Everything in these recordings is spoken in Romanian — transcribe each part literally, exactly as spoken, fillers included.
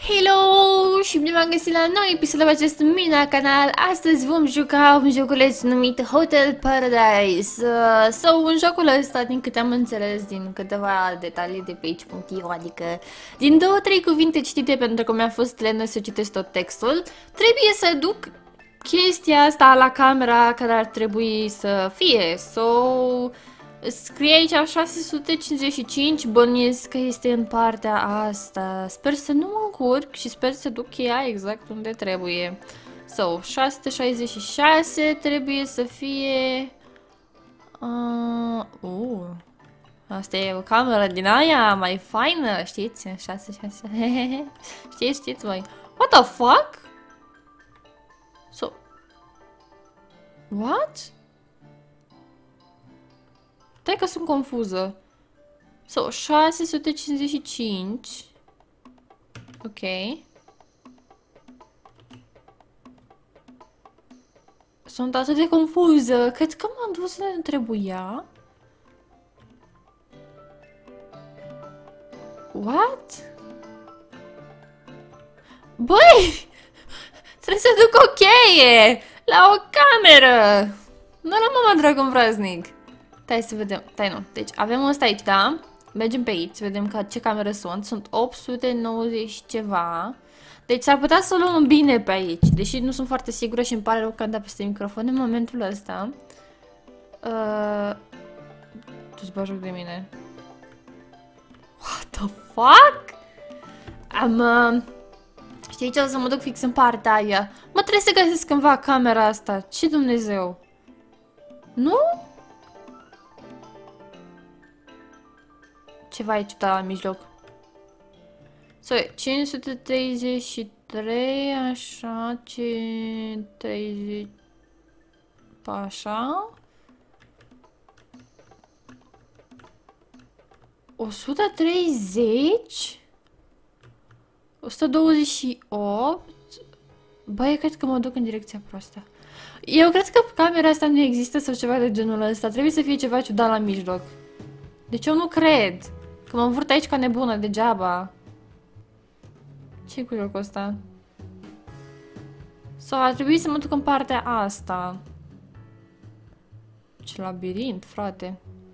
Hello și bine v-am găsit la nou episod pe acest mini canal. Astăzi vom juca un joculeț numit Hotel Paradise. Uh, sau un jocul ăsta, din câte am înțeles din câteva detalii de pe aici punct i o, adică din două, trei cuvinte citite pentru că mi-a fost lenă să citesc tot textul, trebuie să duc chestia asta la camera care ar trebui să fie. So, scrie aici șase sute cincizeci și cinci, bănuiesc că este în partea asta. Sper să nu mă încurc și sper să duc cheia exact unde trebuie. So, șase sute șaizeci și șase trebuie să fie... Uh, uh. Asta e o cameră din aia mai faină, știți? șase șase. Știți, știți voi. What the fuck? So... What? Stai că sunt confuză. So, șase sute cincizeci și cinci. Ok. Sunt atât de confuză. Cred că m-am dus unde nu trebuia. What? Băi! Trebuie să duc o cheie la o cameră. Nu la mama dragon praznic. Stai să vedem. Stai, nu. Deci avem ăsta aici, da? Mergem pe aici, să vedem că ce camere sunt. Sunt opt sute nouăzeci ceva. Deci s-ar putea să luăm bine pe aici. Deși nu sunt foarte sigură și îmi pare rău că am dat peste microfon în momentul ăsta. Uh... Tu-ți bagi joc de mine. What the fuck? Am... Uh... Știi ce? O să mă duc fix în partea aia. Mă, trebuie să găsesc cândva camera asta. Ce Dumnezeu? Nu? Ceva aici la mijloc. So, cinci sute treizeci și trei, așa, treizeci, așa. o sută treizeci. o sută douăzeci și opt. Băi, cred că mă duc în direcția proastă. Eu cred că camera asta nu există sau ceva de genul ăsta. Trebuie să fie ceva ciudat la mijloc. Deci eu nu cred. Că mă învârt aici ca nebună, degeaba. Ce-i cu jocul ăsta? Sau ar trebui să mă duc în partea asta. Ce labirint, frate.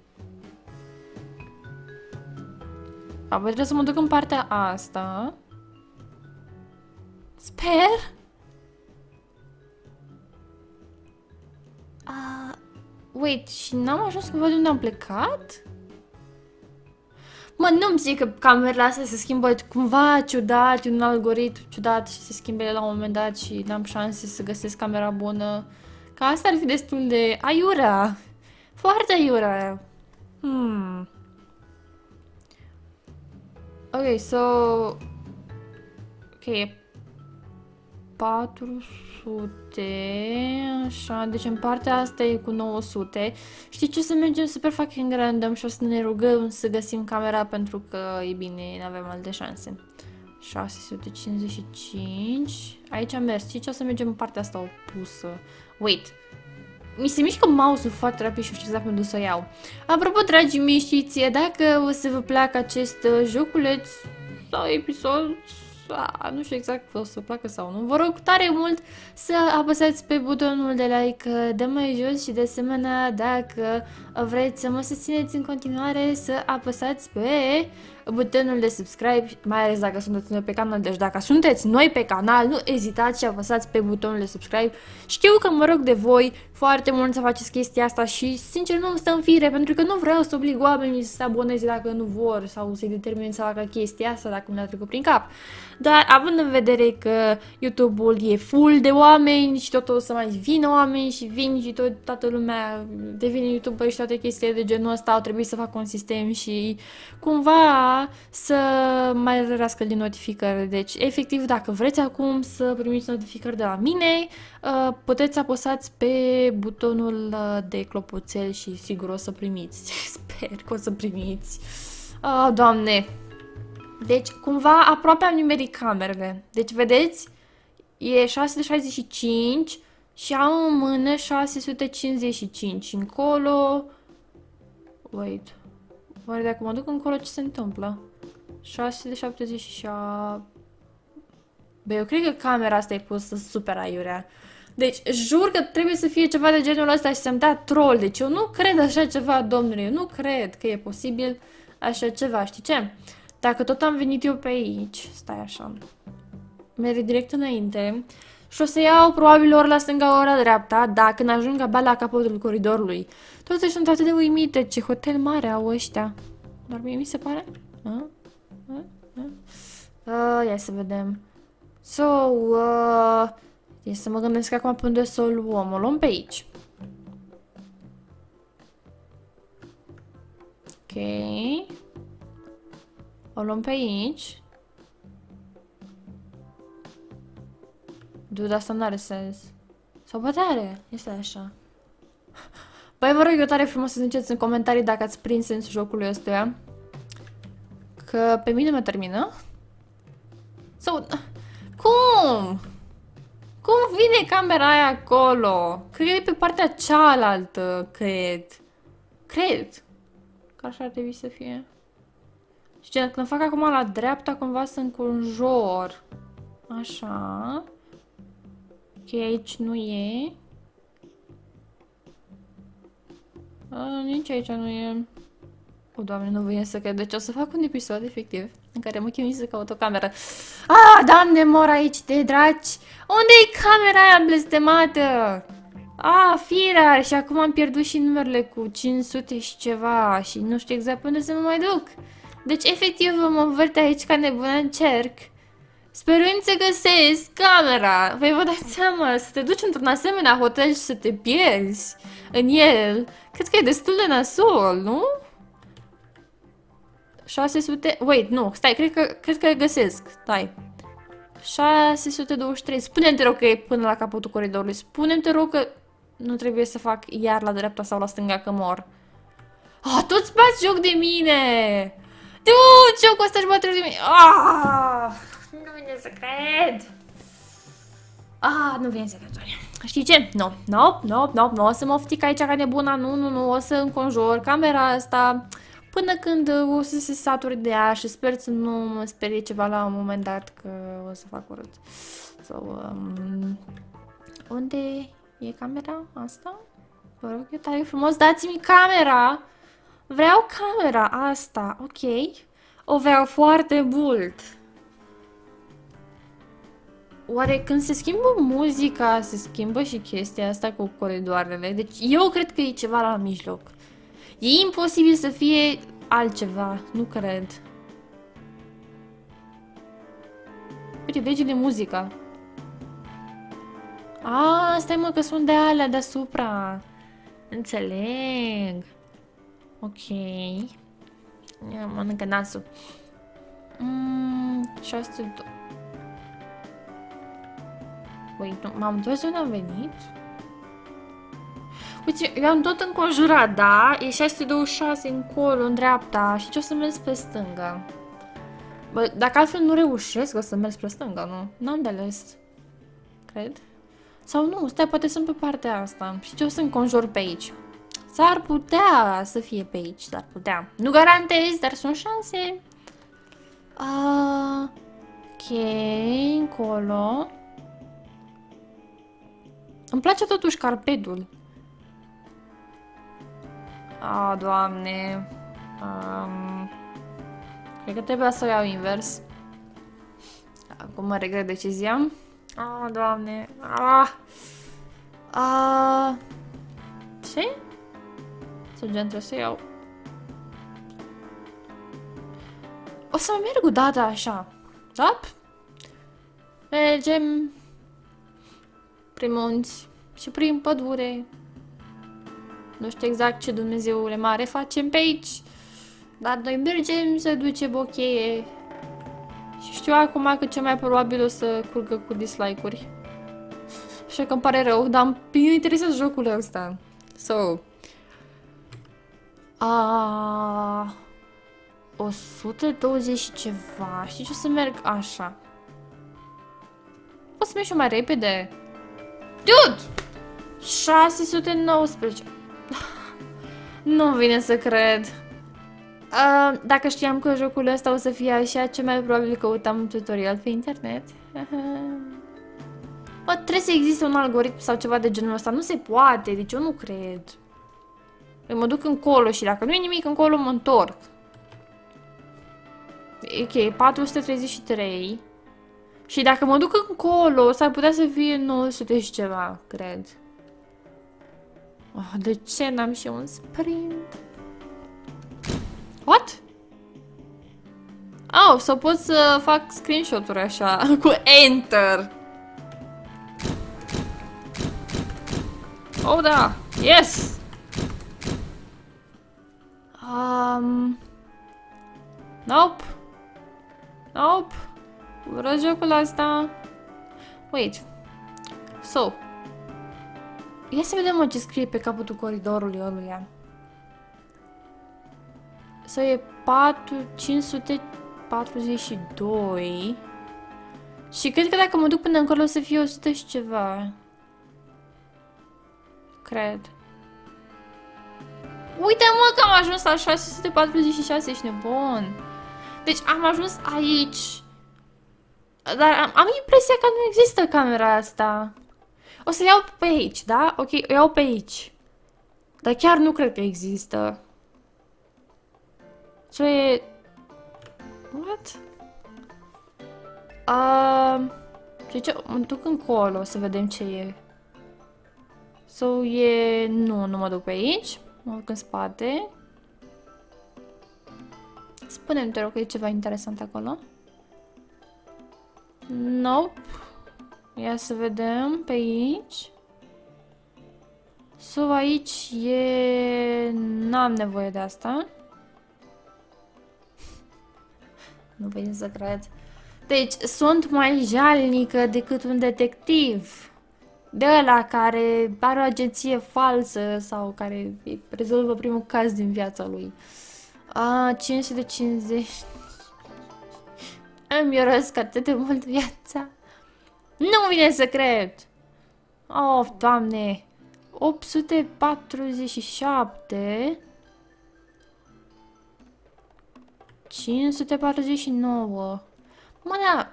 Apoi trebuie să mă duc în partea asta. Sper. Uh, wait, și n-am ajuns cumva de unde am plecat? Mă, nu-mi zic că camerele astea se schimbă cumva ciudat, un algoritm ciudat și se schimbe la un moment dat și n-am șanse să găsesc camera bună. Că asta ar fi destul de aiurea. Foarte aiurea. Hmm. Ok, so... Ok, patru sute, așa, deci în partea asta e cu nouă sute. Știi ce, să mergem super fucking random și o să ne rugăm să găsim camera pentru că, e bine, nu avem alte șanse. șase sute cincizeci și cinci, aici am mers, și ce, o să mergem în partea asta opusă. Wait, mi se mișcă mouse-ul foarte rapid și știu exact unde să o iau. Apropo, dragii mei, știți, dacă o să vă placă acest joculeț sau episod, a, nu știu exact că o să placă sau nu. Vă rog tare mult să apăsați pe butonul de like de mai jos și de asemenea, dacă vreți să mă susțineți în continuare, să apăsați pe butonul de subscribe, mai ales dacă sunteți noi pe canal. Deci dacă sunteți noi pe canal, nu ezitați și apăsați pe butonul de subscribe. Știu că mă rog de voi foarte mult să faceți chestia asta și sincer nu îmi stă în fire, pentru că nu vreau să oblig oamenii să se aboneze dacă nu vor sau să-i determin să facă chestia asta dacă nu le-a trecut prin cap. Dar având în vedere că YouTube-ul e full de oameni și tot o să mai vină oameni și vin și tot, toată lumea devine YouTuber și toate chestiile de genul ăsta, au trebuit să fac un sistem și cumva să mai rărească din notificări. Deci, efectiv, dacă vreți acum să primiți notificări de la mine, puteți apăsați pe butonul de clopoțel și sigur o să primiți. Sper că o să primiți. Oh, Doamne! Deci, cumva, aproape am nimerit camerele. Deci, vedeți? E șase sute șaizeci și cinci și am în mână șase sute cincizeci și cinci. Încolo... Wait. Oare dacă mă duc încolo, ce se întâmplă? șase sute șaptezeci și șapte... Bă, eu cred că camera asta e pusă super aiurea. Deci, jur că trebuie să fie ceva de genul ăsta și să-mi dea troll. Deci eu nu cred așa ceva, domnule. Eu nu cred că e posibil așa ceva. Știi ce? Dacă tot am venit eu pe aici, stai așa, merg direct înainte și o să iau probabil ori la stânga, ori la dreapta, da, când ajung abia la capătul coridorului. Totuși sunt atât de uimite, ce hotel mare au ăștia. Doar mie mi se pare? A? A? A? Uh, ia să vedem. So, uh, e să mă gândesc acum pe unde să o luăm. O luăm pe aici. Ok. O luăm pe aici. Dude, asta n-are sens. Sau poate are. Este așa. Băi, vă rog eu tare frumos să ziceți în comentarii dacă ați prins sensul jocului ăstuia. Că pe mine mă termină. Sau... Cum? Cum vine camera aia acolo? Cred că e pe partea cealaltă, cred. Cred. Că așa ar trebui să fie. Și când fac acum la dreapta, cumva să înconjor. Așa. Ok, aici nu e. A, nici aici nu e. O, Doamne, nu voiam să cred. Deci o să fac un episod, efectiv, în care mă chinui să caut o cameră. Ah, Doamne, mor aici de draci! Unde-i camera aia blestemată? Ah, firar! Și acum am pierdut și numerele cu cinci sute și ceva și nu știu exact pe unde să mă mai duc. Deci, efectiv, mă învârt aici ca nebună în cerc, sperând să găsesc camera. Voi vă dați seama, să te duci într-un asemenea hotel și să te pierzi în el, cred că e destul de nasol, nu? șase sute... Wait, nu, stai, cred că, cred că găsesc. Stai. șase sute douăzeci și trei. Spune-mi, te rog, că e până la capătul coridorului. Spune-mi, te rog, că nu trebuie să fac iar la dreapta sau la stânga, că mor. Ah, toți bați joc de mine! Dude, jocul ăsta își bate de mine! Ah, nu vine să cred! Ah, nu vine să cred, Doamne. Știi ce? Nu, nu, nu, nu, nu o să mă oftic aici ca nebuna, nu, nu, nu, o să înconjur camera asta până când o să se sature de ea și sper să nu mă sperie ceva la un moment dat că o să fac urât. So, um, unde e camera asta? Vă rog eu tare frumos, dați-mi camera! Vreau camera asta, ok? O vreau foarte mult. Oare când se schimbă muzica, se schimbă și chestia asta cu coridoarele? Deci eu cred că e ceva la mijloc. E imposibil să fie altceva, nu cred. Uite, deci de muzica. A, stai mă că sunt de alea deasupra. Înțeleg. Ok. Ia, mănâncă nasul. Mm, șase... Uite, m-am întors unde am venit? Uite, eu am tot înconjurat, da? E șase sute douăzeci și șase încolo, în dreapta. Și ce o să merg pe stânga? Bă, dacă altfel nu reușesc, o să merg spre stânga, nu? N-am de ales. Cred. Sau nu, stai, poate sunt pe partea asta. Și ce o să înconjur pe aici? S-ar putea să fie pe aici, s-ar putea. Nu garantez, dar sunt șanse. Uh, ok, încolo. Îmi place totuși carpetul. Ah, Doamne. Um, cred că trebuia să o iau invers. Acum mă regret decizia. Ah, Doamne. Ah. Ah. Ce? Să gen trebuie să iau. O să merg cu data așa. Da? Mergem prin munți și prin pădure. Nu știu exact ce Dumnezeule mare facem pe aici, dar noi mergem să ducem o cheie. Și știu acum că cel mai probabil o să curgă cu dislike-uri. Așa că îmi pare rău, dar îmi interesează jocul ăsta. So... A... o sută douăzeci și ceva. Știi ce o să merg așa? O să merg și mai repede. Dude! șase sute nouăsprezece. Nu vine să cred. Uh, dacă știam că jocul ăsta o să fie așa, ce mai probabil căutam un tutorial pe internet. Bă, trebuie să existe un algoritm sau ceva de genul ăsta. Nu se poate, deci eu nu cred. Eu mă duc încolo și dacă nu e nimic încolo, mă întorc. Ok, patru sute treizeci și trei. Și dacă mă duc încolo, s-ar putea să fie nouă sute și ceva, cred. Oh, de ce n-am și un sprint? What? Oh, să pot să fac screenshot-uri așa, cu Enter. Oh, da. Yes! Um... Nope. Nope. Vreau jocul ăsta. Wait. So. Ia să vedem, mă, ce scrie pe capătul coridorului ăluia. So, e patru, cinci sute patruzeci și doi. Și cred că dacă mă duc până încolo o să fie o sută și ceva. Cred. Uite, mă, că am ajuns la șase sute patruzeci și șase, ești nebun. Deci am ajuns aici. Dar am, am impresia că nu există camera asta. O să iau pe aici, da? Ok, o iau pe aici. Dar chiar nu cred că există. Ce e... What? Uh, ce, ce? Mă duc încolo să vedem ce e. So, e... Nu, nu mă duc pe aici. Mă duc în spate. Spune-mi, te rog, că e ceva interesant acolo. Nope. Ia să vedem pe aici. So, aici e... N-am nevoie de asta. Nu vine să cred. Deci, sunt mai jalnică decât un detectiv. De ăla care are o agenție falsă sau care rezolvă primul caz din viața lui. A, cinci sute cincizeci. Îmi iorăsc atât de mult viața. Nu vine să cred. Oh, Doamne. opt sute patruzeci și șapte. cinci sute patruzeci și nouă. Mă, da.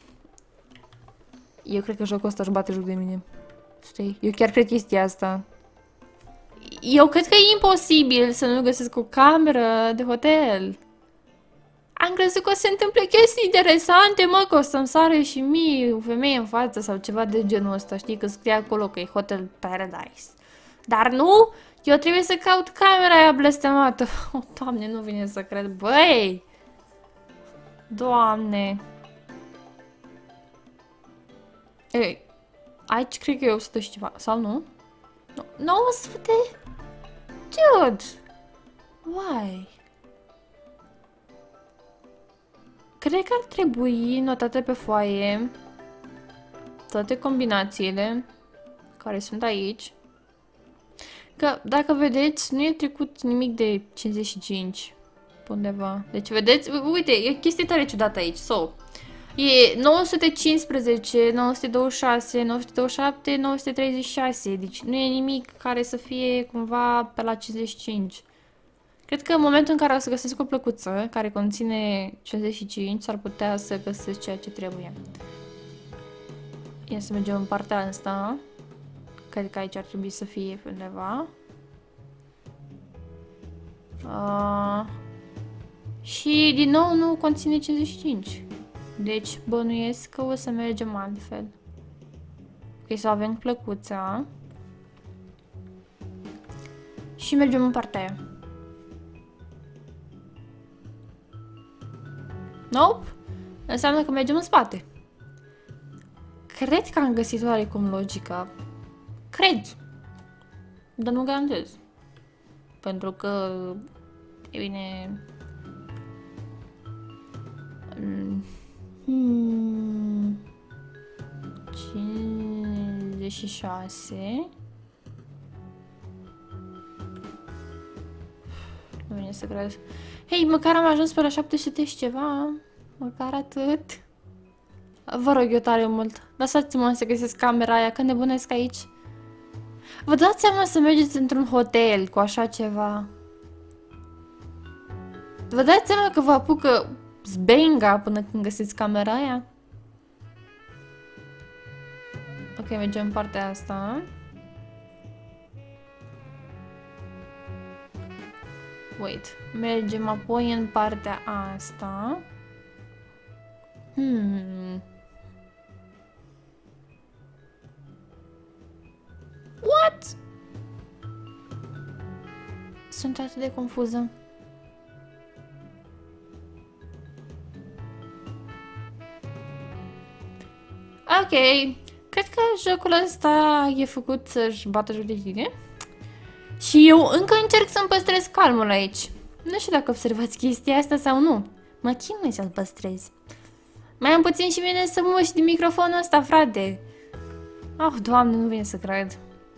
Eu cred că jocul ăsta își bate joc de mine. Știi? Eu chiar cred chestia asta. Eu cred că e imposibil să nu găsesc o cameră de hotel. Am crezut că o să se întâmple chestii interesante, mă, că o să-mi sare și mie o femeie în față sau ceva de genul ăsta, știi? Că scrie acolo că e Hotel Paradise. Dar nu! Eu trebuie să caut camera aia blestemată. Oh, Doamne, nu vine să cred. Băi! Doamne! Ei, aici cred că e o sută și ceva, sau nu? nouă sute? Dude! Why? Cred că ar trebui notate pe foaie toate combinațiile care sunt aici. Că, dacă vedeți, nu e trecut nimic de cincizeci și cinci pe undeva. Deci, vedeți? Uite, e chestie tare ciudată aici. So, e nouă sute cincisprezece, nouă sute douăzeci și șase, nouă sute douăzeci și șapte, nouă sute treizeci și șase. Deci, nu e nimic care să fie cumva pe la cincizeci și cinci. Cred că în momentul în care o să găsesc o plăcuță care conține cincizeci și cinci, s-ar putea să găsesc ceea ce trebuie. Ia să mergem în partea asta. Cred că aici ar trebui să fie pe undeva. Uh, și din nou nu conține cincizeci și cinci. Deci bănuiesc că o să mergem altfel. Ok, să avem plăcuța. Și mergem în partea aia. Nope. Înseamnă că mergem în spate. Cred că am găsit oarecum logica. Cred. Dar nu garantez. Pentru că, e bine... Hmm, cincizeci și șase... Nu vine să cred. Hei, măcar am ajuns pe la șapte sute și ceva. Măcar atât. Vă rog eu tare mult. Lăsați-mă să găsesc camera aia, că nebunesc aici. Vă dați seama să mergeți într-un hotel cu așa ceva? Vă dați seama că vă apucă zbenga până când găsiți camera aia? Ok, mergem în partea asta. Wait. Mergem apoi în partea asta. Hmm. What? Sunt atât de confuză. Ok. Cred că jocul ăsta e făcut să-și bată joc de tine. Și eu încă încerc să-mi păstrez calmul aici. Nu știu dacă observați chestia asta sau nu. Mă chinui să-l păstrez. Mai am puțin și vine să muși din microfonul ăsta, frate. Oh, Doamne, nu vine să cred.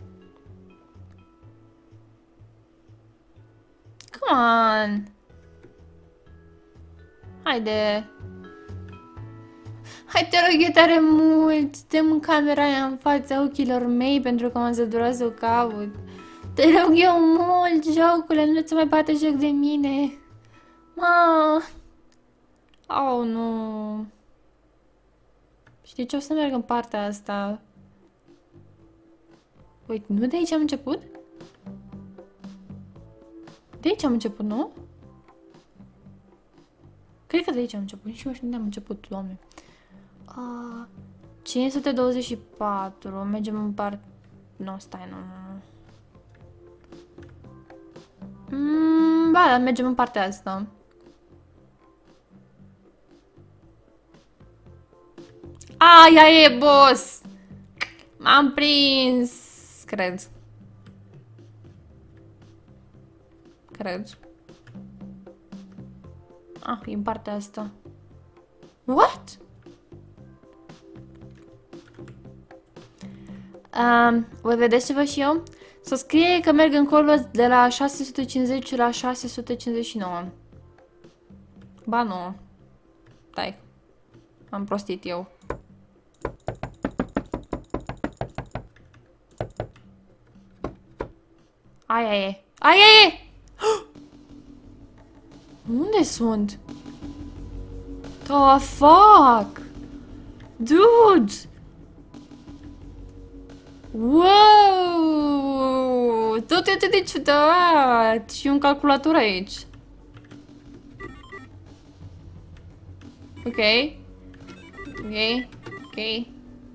Come on. Haide. Hai, te rog eu tare mult. Dă-mi camera aia în fața ochilor mei pentru că m-am săturat să o caut. Te rog eu mult, jocule, nu ți mai bate joc de mine. Ma. Oh, nu. Știi ce? O să merg în partea asta. Uite, nu de aici am început? De aici am început, nu? Cred că de aici am început. Și mă știu unde am început, Doamne. Uh, cinci sute douăzeci și patru. Mergem în part... Nu, stai, nu, nu, nu. Mm, ba, da, mergem în partea asta. Aia e, boss! M-am prins! Cred. Cred. Ah, e în partea asta. What? Um, voi vedeți ce văd și eu? Să scrie că merg încolo de la șase sute cincizeci la șase sute cincizeci și nouă. Ba nu. Stai. Am prostit eu. Aia e. Aia e! Unde sunt? The fuck? Dude! Wow! Tot e atât de ciudat! Și un calculator aici. Ok. Ok. Ok.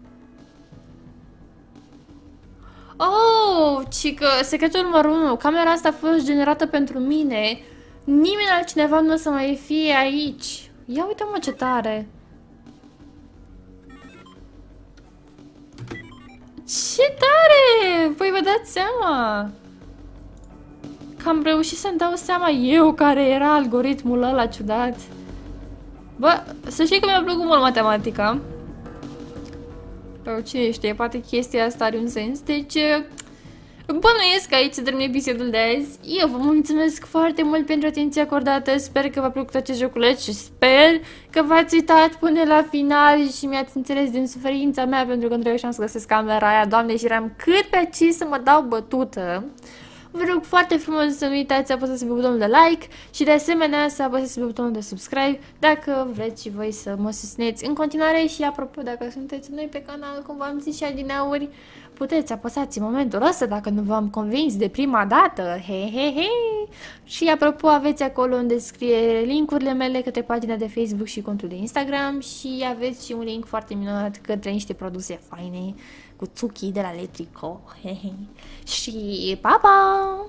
Oh, cică, secretul numărul unu. Camera asta a fost generată pentru mine. Nimeni altcineva nu o să mai fie aici. Ia uite-mă ce tare. Ce tare! Păi vă dați seama că am reușit să-mi dau seama eu care era algoritmul ăla ciudat. Bă, să știi că mi-a plăcut mult matematica. Cine știe, poate chestia asta are un sens. Deci, bănuiesc că aici se termină episodul de azi. Eu vă mulțumesc foarte mult pentru atenția acordată. Sper că v-a plăcut acest joculeț și sper că v-ați uitat până la final și mi-ați înțeles din suferința mea pentru că nu reușeam să găsesc camera aia. Doamne, și eram cât pe aici să mă dau bătută. Vă rog foarte frumos să nu uitați să apăsați pe butonul de like și de asemenea să apăsați pe butonul de subscribe dacă vreți și voi să mă susțineți în continuare. Și apropo, dacă sunteți noi pe canal, cum v-am zis și adineauri, puteți apăsați în momentul ăsta dacă nu v-am convins de prima dată. He, he, he. Și apropo, aveți acolo în descriere linkurile mele către pagina de Facebook și contul de Instagram și aveți și un link foarte minunat către niște produse faine cu Tsuki de la Letrico. He, he. Și pa, pa!